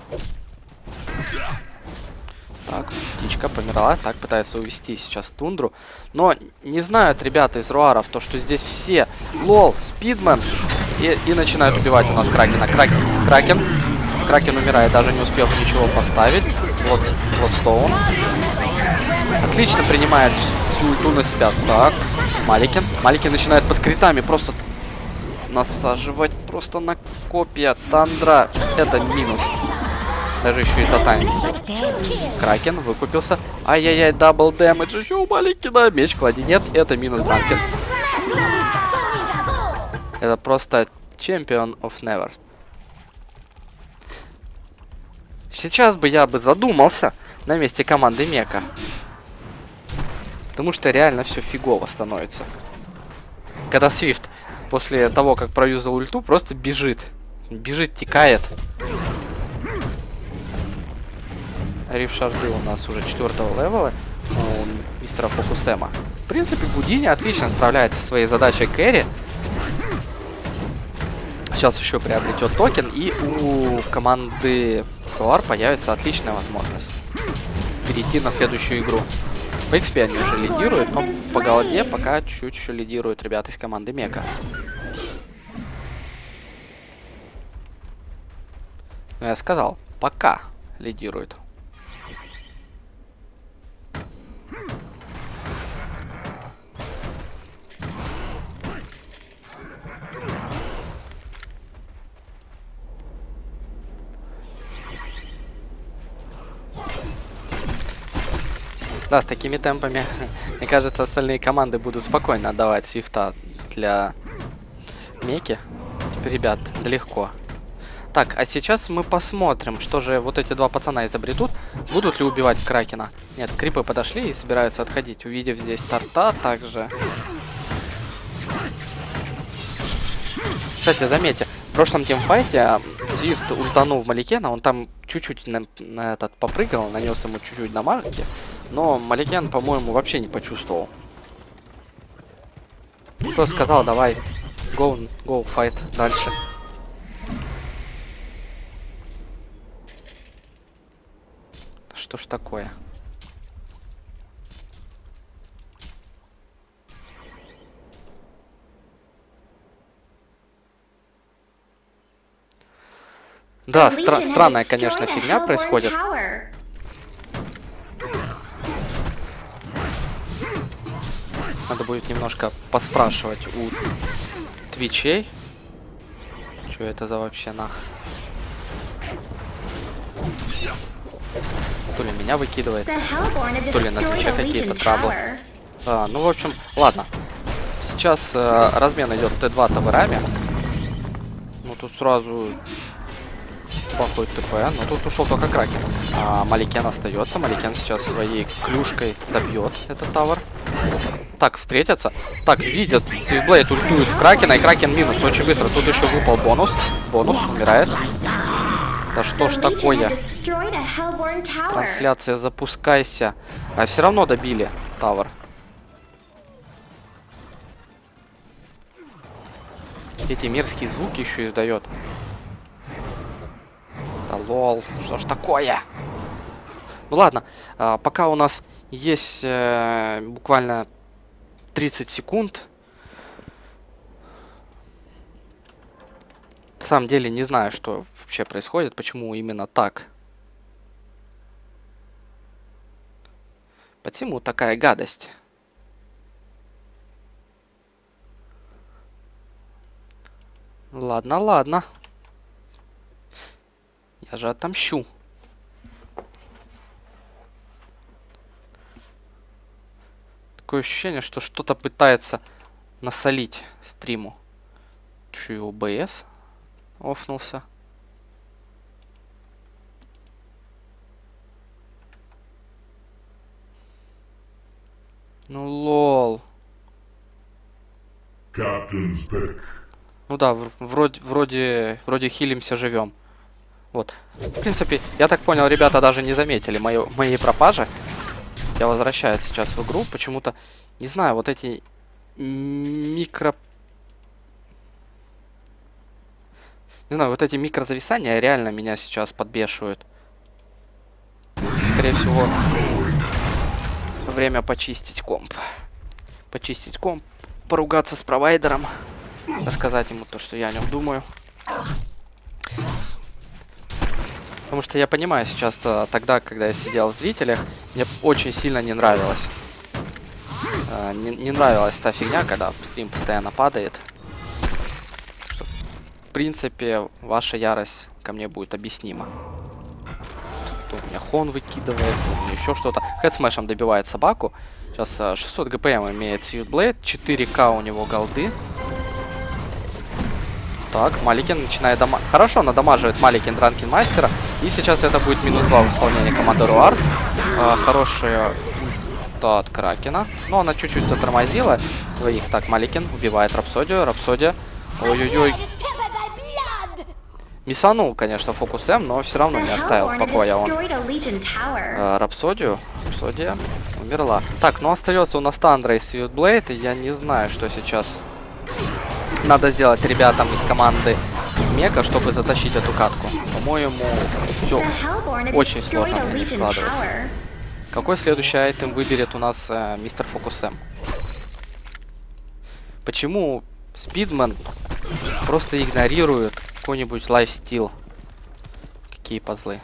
Так, птичка померла. Так, пытается увести сейчас Тундру. Но не знают ребята из руаров то, что здесь все. Лол, Спидман. И, и начинают убивать у нас Кракена. Кракен. Кракен. Кракен умирает, даже не успев ничего поставить. Вот, вот Стоун. Отлично принимает всю ульту на себя. Так, Маликин. Маликин начинает под критами просто насаживать просто на копья. Тандра. Это минус. Даже еще и за тайм. Кракен выкупился. Ай-яй-яй, дабл дэмэдж. Еще у Маликина. Меч, кладенец. Это минус Бранкин. Это просто Champion of Never. Сейчас бы я бы задумался на месте команды Мека. Потому что реально все фигово становится. Когда Свифт после того, как проюзал ульту, просто бежит. Бежит, текает. Риф шарды у нас уже четвертого левела у мистера Фокусема. В принципе, Гудини отлично справляется со своей задачей кэрри. Сейчас еще приобретет токен, и у команды Туар появится отличная возможность перейти на следующую игру. По экспе они уже лидируют, но по голде пока чуть-чуть еще лидируют ребята из команды Мека. Ну, я сказал, пока лидируют. Да, с такими темпами, мне кажется, остальные команды будут спокойно отдавать Свифта для Меки. Теперь, ребят, да легко. Так, а сейчас мы посмотрим, что же вот эти два пацана изобретут. Будут ли убивать Кракена? Нет, крипы подошли и собираются отходить, увидев здесь торта также. Кстати, заметьте, в прошлом тимфайте Свифт ультанул в Маликена, он там чуть-чуть на, на этот попрыгал, нанес ему чуть-чуть дамажки. Но Маликен, по-моему, вообще не почувствовал. Просто сказал, давай, go, go fight дальше. Что ж такое? Да, стра странная, конечно, фигня происходит. Надо будет немножко поспрашивать у твичей. Что это за вообще нах? То ли меня выкидывает, то ли на твиче какие-то траблы. А, ну, в общем, ладно. Сейчас э, размен идет Т два товарами. Ну, тут сразу плохой ТП, но тут ушел только Кракен. А Маликен остается. Маликен сейчас своей клюшкой добьет этот тавер. Так, встретятся. Так, видят. Свитблейд ультует в Кракена, и Кракен минус. Очень быстро. Тут еще выпал бонус. Бонус, умирает. Да что ж такое? Трансляция, запускайся. А все равно добили тавер. Эти мерзкие звуки еще издает. Да лол, что ж такое? Ну ладно, а, пока у нас есть э, буквально тридцать секунд. На самом деле не знаю, что вообще происходит, почему именно так. Почему такая гадость? Ладно, ладно. Я же отомщу. Такое ощущение, что что-то пытается насолить стриму. Чё, о бэ эс офнулся. Ну лол. Ну да, вроде, вроде, вроде хилимся, живем. Вот. В принципе, я так понял, ребята даже не заметили мою, моей пропажи. Я возвращаюсь сейчас в игру. Почему-то, не знаю, вот эти микро... Не знаю, вот эти микрозависания реально меня сейчас подбешивают. Скорее всего, время почистить комп. Почистить комп, поругаться с провайдером. Рассказать ему то, что я о нем думаю. Потому что я понимаю сейчас, тогда, когда я сидел в зрителях, мне очень сильно не нравилось. Не, не нравилась та фигня, когда стрим постоянно падает. Что, в принципе, ваша ярость ко мне будет объяснима. Тут у меня хон выкидывает, тут еще что-то. Хедсмэшем добивает собаку. Сейчас шестьсот ГПМ имеет Сьюитблейд, четыре ка у него голды. Так, Маликин начинает дамажить. Хорошо надамаживает Маликин Дранкин Мастера. И сейчас это будет минус два в исполнении команды Руар. А, хорошая ульта от Кракена. Но она чуть-чуть затормозила двоих. Так, Маликин убивает Рапсодию. Рапсодия. Ой-ой-ой. Миссанул, конечно, фокус М, но все равно не оставил в покое он а, Рапсодию. Рапсодия умерла. Так, ну остается у нас Тандра и Сьюитблейд. И я не знаю, что сейчас надо сделать ребятам из команды Мека, чтобы затащить эту катку. По-моему, все очень сложно для них складывается. Какой следующий айтем выберет у нас э, мистер Фокус М? Почему Спидман просто игнорирует какой-нибудь лайфстил? Какие пазлы?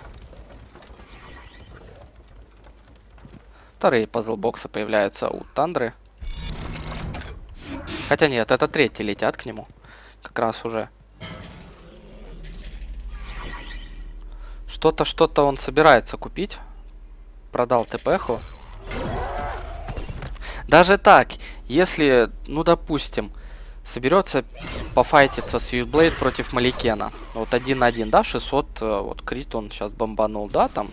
Вторые пазл-боксы появляются у Тандры. Хотя нет, это третьи летят к нему. Как раз уже. Что-то, что-то он собирается купить. Продал ТПху. Даже так, если, ну допустим, соберется пофайтиться Сьюитблейд против Маликена. Вот один на один, да, шестьсот, вот крит он сейчас бомбанул, да, там.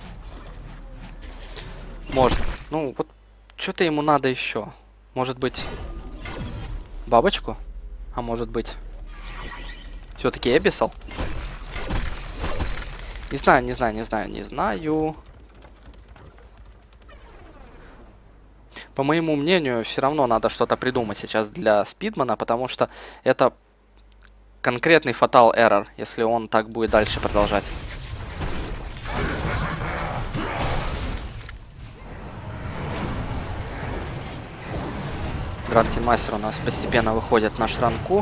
Можно. Ну, вот, что-то ему надо еще. Может быть, бабочку? А может быть, все-таки Эбисал? Не знаю, не знаю, не знаю, не знаю. По моему мнению, все равно надо что-то придумать сейчас для Спидмана, потому что это конкретный фатал эррор, если он так будет дальше продолжать. Дранкин Мастер у нас постепенно выходит на шранку.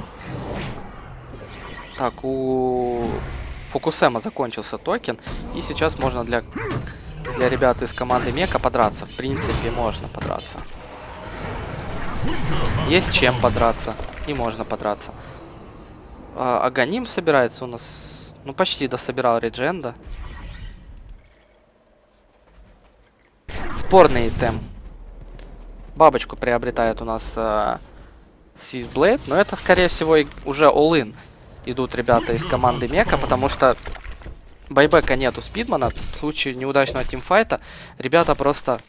Так, у Фокусема закончился токен. И сейчас можно для, для ребят из команды Мека подраться. В принципе, можно подраться. Есть чем подраться. И можно подраться. А, Аганим собирается у нас... Ну, почти дособирал Редженда. Спорный итем. Бабочку приобретает у нас э, Сьюитблейд, но это, скорее всего, и уже all-in идут ребята из команды Мека, потому что байбека нету Спидмана. В случае неудачного тимфайта ребята просто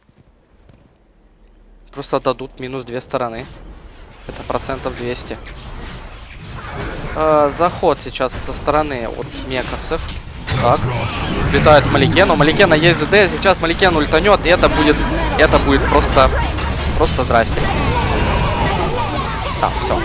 просто дадут минус две стороны. Это процентов двести. Э, заход сейчас со стороны от мековцев. Так, летает Маликен. У Маликена есть ЗД. Сейчас Маликен ультанет, и это будет, это будет просто, просто здрасте. Так, все.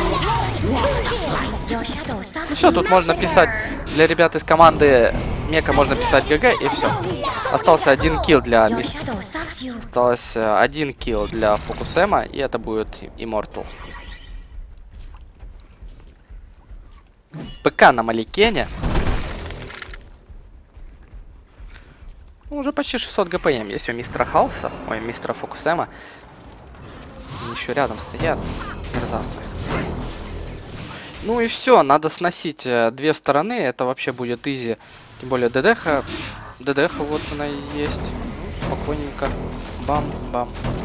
Ну все, тут можно писать для ребят из команды Мека, можно писать ГГ, и все. Остался один килл для Осталось один килл для Фокусема, и это будет Immortal. ПК на Маликене. Ну, уже почти шестьсот ГПМ есть у мистера Хауса, ой, мистера Фокусема. Они еще рядом стоят, мерзавцы. Ну и все, надо сносить э, две стороны, это вообще будет изи. Тем более ДДХ, ДДХ вот она и есть. Ну, спокойненько, бам-бам.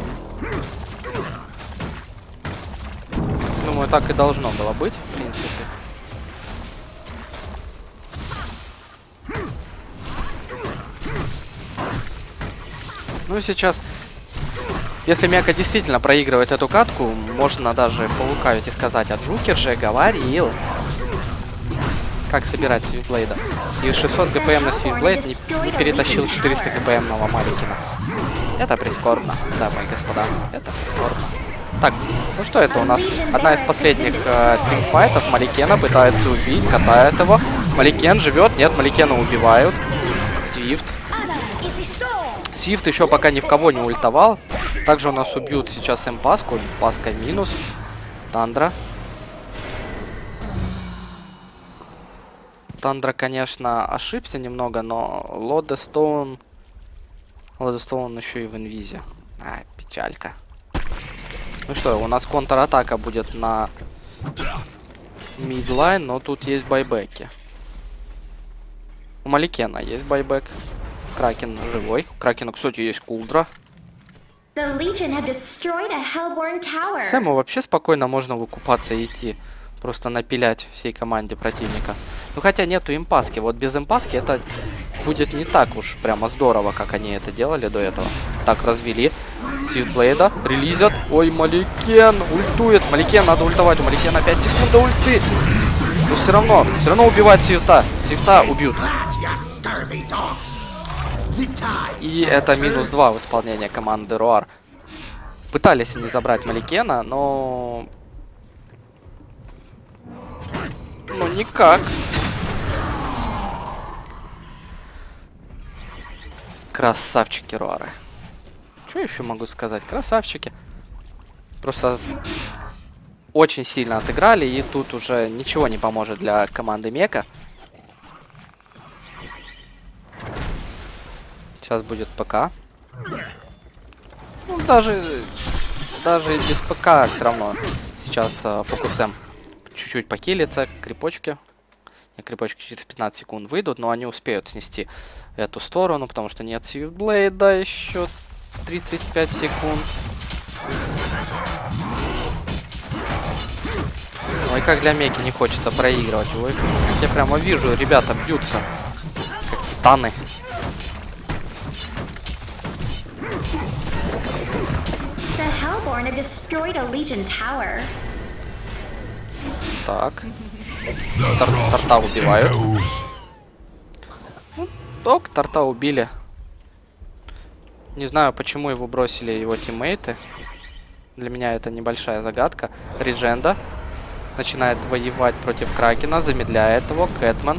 Думаю, так и должно было быть, в принципе. Ну и сейчас, если Мека действительно проигрывает эту катку, можно даже полукавить и сказать, а Джукер же говорил, как собирать Сьюитблейда. И шестьсот ГПМ на Сьюитблейд не, не перетащил четыреста ГПМного Маликина. Это прискорбно, да, мои господа, это прискорбно. Так, ну что это у нас? Одна из последних э, тимфайтов. Маликена пытается убить, катает его. Маликен живет, нет, Маликена убивают. Свифт. Свифт еще пока ни в кого не ультовал. Также у нас убьют сейчас М-паску. Паска минус. Тандра. Тандра, конечно, ошибся немного, но Лодестоун... Лодестоун еще и в инвизе. А, печалька. Ну что, у нас контратака будет на мидлайн, но тут есть байбеки. У Маликена есть байбек. Кракен живой. У Кракена, кстати, есть кулдра. Сэму вообще спокойно можно выкупаться и идти. Просто напилять всей команде противника. Ну хотя нету импаски. Вот без импаски это будет не так уж прямо здорово, как они это делали до этого. Так, развели. Свитблейда релизят. Ой, Маликен ультует. Маликен, надо ультовать. У Маликена пять секунд до ульты. Но все равно, все равно убивать Свифта. Свифта убьют. И это минус два в исполнении команды Роар. Пытались они забрать Маликена, но... Ну, никак. Красавчики Роары. Что еще могу сказать? Красавчики. Просто очень сильно отыграли, и тут уже ничего не поможет для команды Мека. Сейчас будет ПК. Ну, даже, даже без ПК все равно сейчас uh, фокусом чуть-чуть покилится. Крипочки. Не, крипочки через пятнадцать секунд выйдут, но они успеют снести эту сторону, потому что нет Свифтблейда еще тридцать пять секунд. Ой, как для Меки не хочется проигрывать. Ой, я прямо вижу, ребята бьются. Как титаны. Так. Тар Тарта убивают. Ну, ток, Тарта убили. Не знаю, почему его бросили его тиммейты. Для меня это небольшая загадка. Ридженда начинает воевать против Кракена, замедляет его. Кэтмен.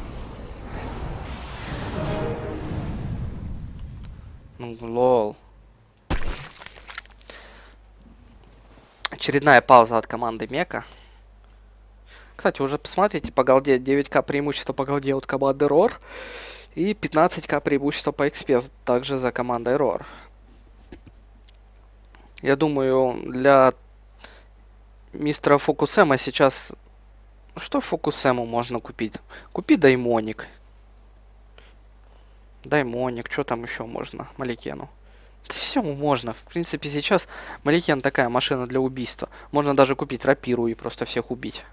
Ну, лол. Очередная пауза от команды Мека. Кстати, уже посмотрите, по голде девять ка преимущество по голде от команды Рор. И пятнадцать ка преимущество по экспе также за командой Рор. Я думаю, для мистера Фокусема сейчас... Что Фокусему можно купить? Купи Даймоник. Даймоник, что там еще можно? Маликену. Да все можно. В принципе, сейчас Маликен такая машина для убийства. Можно даже купить рапиру и просто всех убить.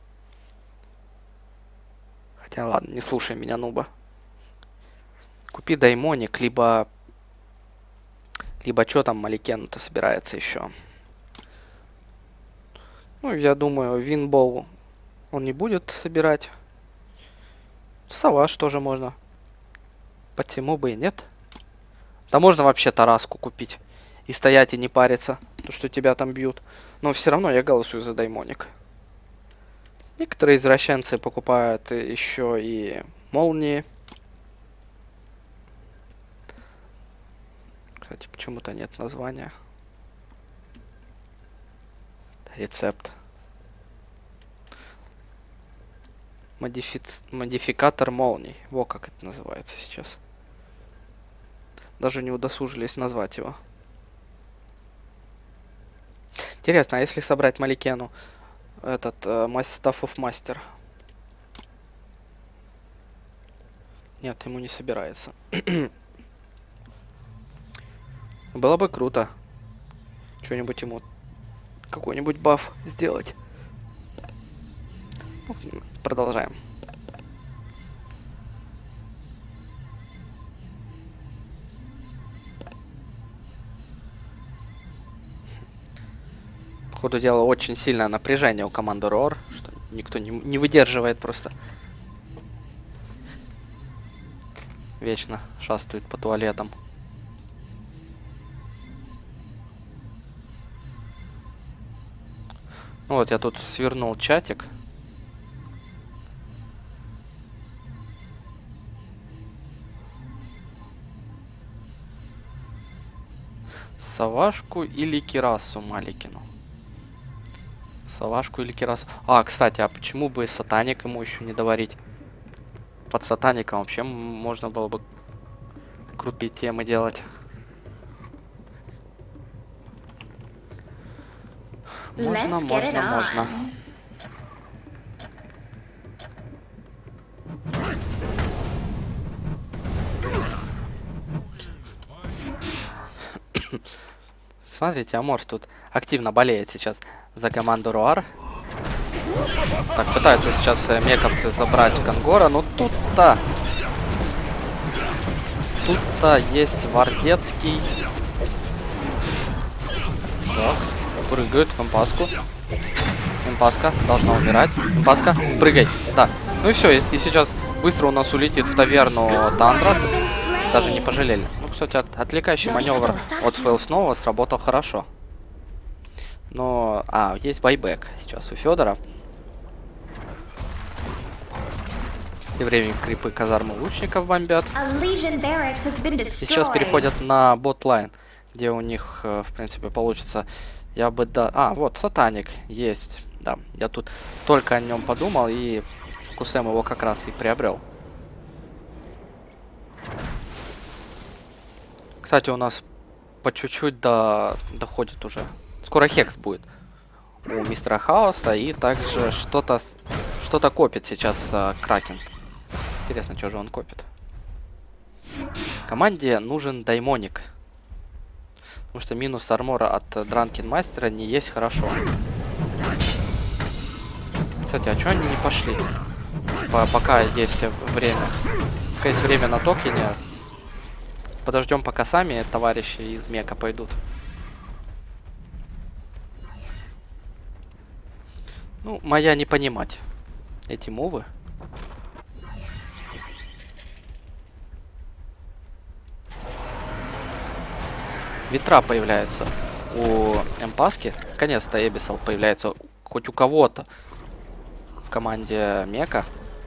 Хотя ладно, не слушай меня, нуба. Купи Даймоник, либо... Либо что там Маликен-то собирается еще. Ну, я думаю, Винбол он не будет собирать. Саваш тоже можно. По тему бы и нет. Да можно вообще Тараску купить. И стоять и не париться, то что тебя там бьют. Но все равно я голосую за Даймоник. Некоторые извращенцы покупают еще и молнии. Кстати, почему-то нет названия. Рецепт. Модифиц... Модификатор молний. Во как это называется сейчас. Даже не удосужились назвать его. Интересно, а если собрать Маликену этот э, Staff of Master? Нет, ему не собирается. Было бы круто. Что-нибудь ему... Какой-нибудь баф сделать. Ну, продолжаем. По ходу дела очень сильное напряжение у команды Рор, что никто не, не выдерживает просто. Вечно шастают по туалетам. Ну вот, я тут свернул чатик. Савашку или Кирасу Маликину? Савашку или Кирасу? А, кстати, а почему бы Сатаник ему еще не доварить? под сатаником вообще можно было бы крутые темы делать. Можно, можно, можно. Смотрите, Амор тут активно болеет сейчас за команду Руар. Так, пытаются сейчас э, мековцы забрать Конгора, но тут-то... Тут-то есть Вардецкий. Так, прыгают в импаску. Импаска должна умирать. Импаска, прыгай. Да. Ну и все, и, и сейчас быстро у нас улетит в таверну Тандра. Даже не пожалели. Ну, кстати, от, отвлекающий маневр от Фейл снова сработал хорошо. Но... А, есть байбек сейчас у Федора. Тем временем крипы казармы лучников бомбят. Сейчас переходят на ботлайн, где у них, в принципе, получится... Я бы да... А, вот, сатаник есть. Да, я тут только о нем подумал, и Фокусем его как раз и приобрел. Кстати, у нас по чуть-чуть до... доходит уже. Скоро хекс будет у мистера Хаоса, и также что-то что-то копит сейчас а, Кракен. Интересно, что же он копит. Команде нужен даймоник. Потому что минус армора от Дранкен Мастера не есть хорошо. Кстати, а что они не пошли? По пока есть время. Пока есть время на токене. Подождем, пока сами товарищи из мека пойдут. Ну, моя не понимать эти мувы. Ветра появляются у Эмпаски. Наконец-то Эбисал появляется хоть у кого-то в команде мека.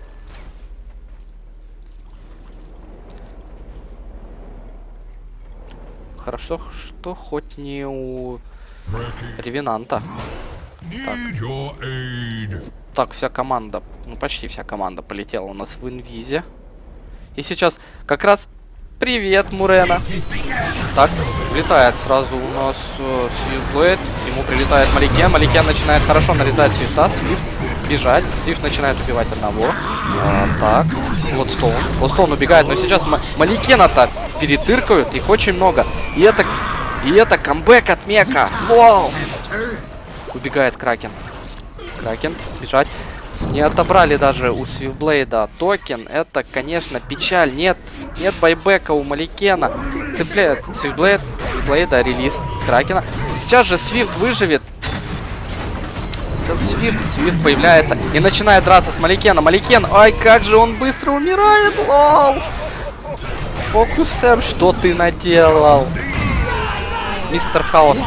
Хорошо, что хоть не у Ревенанта. Так. Так, вся команда, ну почти вся команда полетела у нас в инвизе. И сейчас как раз... Привет, Мурена. Так, влетает сразу у нас э, Свифтблейд. Ему прилетает Маликен. Маликен начинает хорошо нарезать Свифта. Свифт бежать. Свифт начинает убивать одного. А, так, Лотстоун. Лотстоун убегает, но сейчас Маликена-то перетыркают. Их очень много. И это, и это камбэк от мека. Лол. Убегает Кракен. Кракен, бежать. Не отобрали даже у Свифтблейда токен. Это, конечно, печаль. Нет, нет байбека у Маликена. Цепляет Свифтблейд, Свифтблейда, релиз Кракена. Сейчас же Свифт выживет. Сейчас Свифт, Свифт появляется и начинает драться с Маликеном. Маликен, ай, как же он быстро умирает, лол. Фокусем, что ты наделал? Мистер Хаос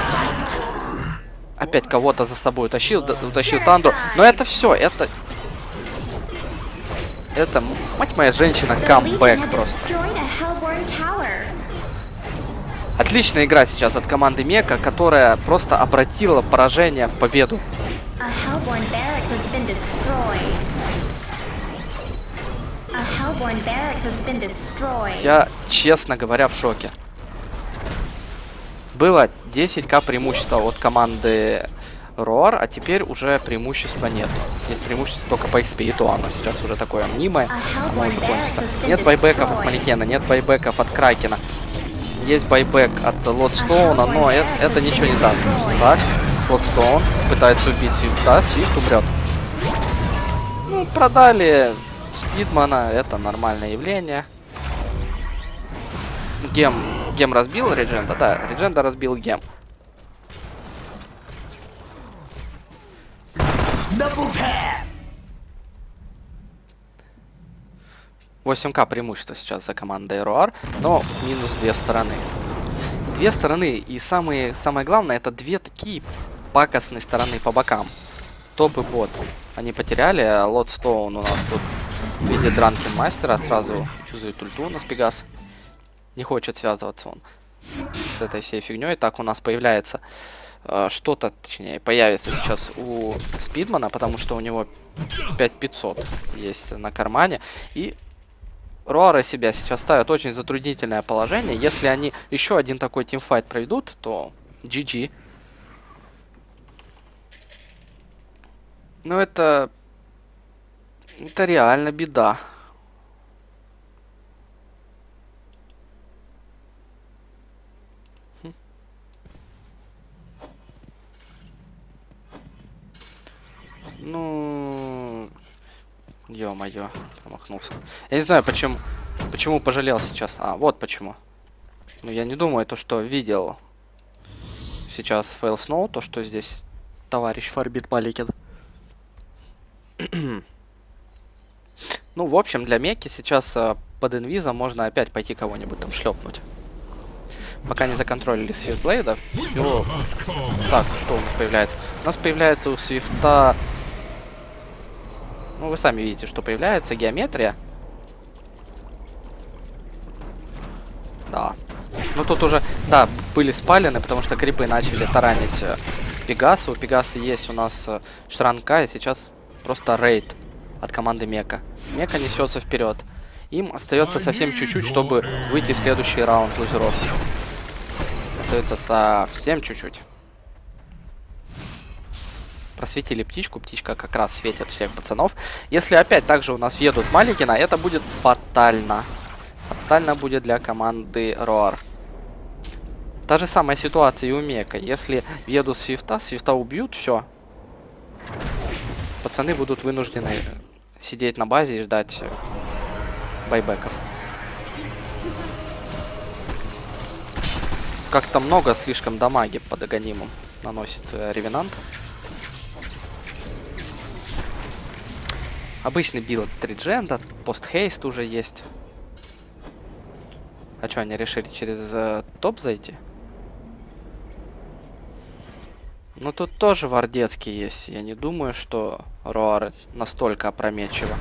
опять кого-то за собой утащил, утащил Тандру. Но это все, это... Это, мать моя женщина, камбэк просто. Отличная игра сейчас от команды Мека, которая просто обратила поражение в победу. Я, честно говоря, в шоке. Было десять ка преимущества от команды Роар, а теперь уже преимущества нет. Есть преимущество только по экспи, и то оно сейчас уже такое мнимое, оно уже кончится. Нет байбеков от Маликена, нет байбеков от Кракена. Есть байбек от Лотстоуна, но это, это ничего не даст. Так, Лотстоун пытается убить Свифта, Свифт умрет. Ну, продали Спидмана, это нормальное явление. Гем, Гем разбил Редженда, да, Редженда разбил Гем. восемь ка преимущество сейчас за командой Роар, но минус две стороны. Две стороны, и самые, самое главное, это две такие пакостные стороны по бокам. Топ и бот. Они потеряли, а Лотстоун у нас тут в виде Дранкен Мастера сразу чувствует ульту на Пегас. Не хочет связываться он с этой всей фигней. Так у нас появляется э, что-то, точнее, появится сейчас у Спидмана, потому что у него пять пятьсот есть на кармане. И Роары себя сейчас ставят очень затруднительное положение. Если они еще один такой тимфайт проведут, то джи джи. Ну, это... Это реально беда. Хм. Ну... Ё-моё, промахнулся. Я не знаю, почему, почему пожалел сейчас. А, вот почему. Ну, я не думаю, то, что видел сейчас Fail Snow, то, что здесь товарищ Фарбит Маликин. Ну, в общем, для Мекки сейчас э, под инвизом можно опять пойти кого-нибудь там шлепнуть. Пока не законтролили Свифтблейда. Всё. Так, что у нас появляется? У нас появляется у Свифта... Ну, вы сами видите, что появляется геометрия. Да. Ну, тут уже, да, были спалены, потому что крипы начали таранить э, Пегаса. У Пегаса есть у нас э, Шранка, и сейчас просто рейд от команды Мека. Мека несется вперед. Им остается совсем чуть-чуть, чтобы выйти в следующий раунд лузеров. Остается совсем чуть-чуть. Просветили птичку. Птичка как раз светит всех пацанов. Если опять также у нас въедут Маликина, это будет фатально. Фатально будет для команды Роар. Та же самая ситуация и у Мека. Если въедут Свифта, Свифта убьют, все. Пацаны будут вынуждены сидеть на базе и ждать байбеков. Как-то много слишком дамаги под Аганимом наносит э, Ревенант. Обычный билд тридженда, постхейст уже есть. А что, они решили через э, топ зайти? Ну тут тоже вардецкий есть. Я не думаю, что Роары настолько опрометчиво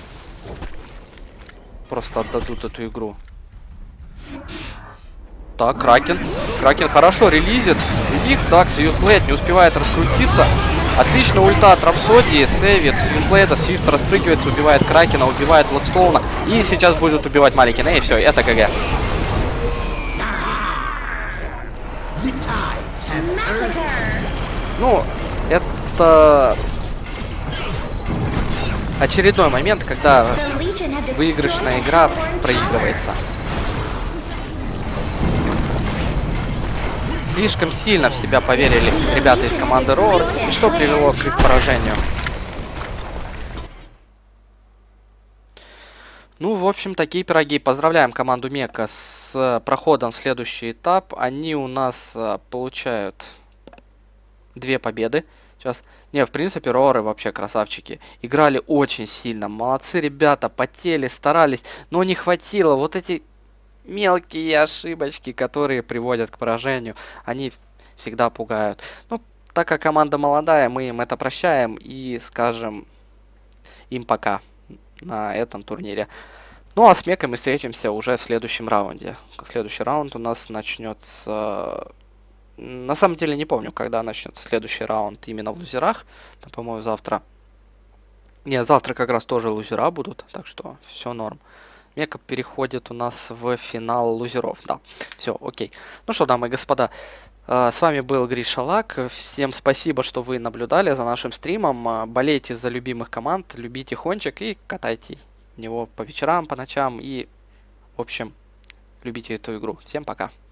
просто отдадут эту игру. Так, Кракен. Кракен хорошо релизит. Их, так, Свифтблейд не успевает раскрутиться. Отлично ульта от Рапсодии. Сейвит Свифтблейда. Свифт распрыгивается, убивает Кракена, убивает Бладстоуна. И сейчас будет убивать Маликина. И все, это ГГ. Ну, это очередной момент, когда выигрышная игра проигрывается. Слишком сильно в себя поверили ребята из команды Roar, и что привело к их поражению. Ну, в общем, такие пироги. Поздравляем команду Мека с проходом в следующий этап. Они у нас получают две победы. Сейчас, не, в принципе, Роары вообще красавчики. Играли очень сильно. Молодцы ребята, потели, старались, но не хватило. Вот эти мелкие ошибочки, которые приводят к поражению, они всегда пугают. Ну, так как команда молодая, мы им это прощаем и скажем им пока на этом турнире. Ну, а с Мекой мы встретимся уже в следующем раунде. Следующий раунд у нас начнется... На самом деле не помню, когда начнется следующий раунд именно в лузерах. Там, по-моему, завтра... Не, завтра как раз тоже лузера будут, так что все норм. Мека переходит у нас в финал лузеров, да. Все, окей. Ну что, дамы и господа, э, с вами был Гриша Лак. Всем спасибо, что вы наблюдали за нашим стримом. Болейте за любимых команд, любите хончик и катайте него по вечерам, по ночам. И, в общем, любите эту игру. Всем пока.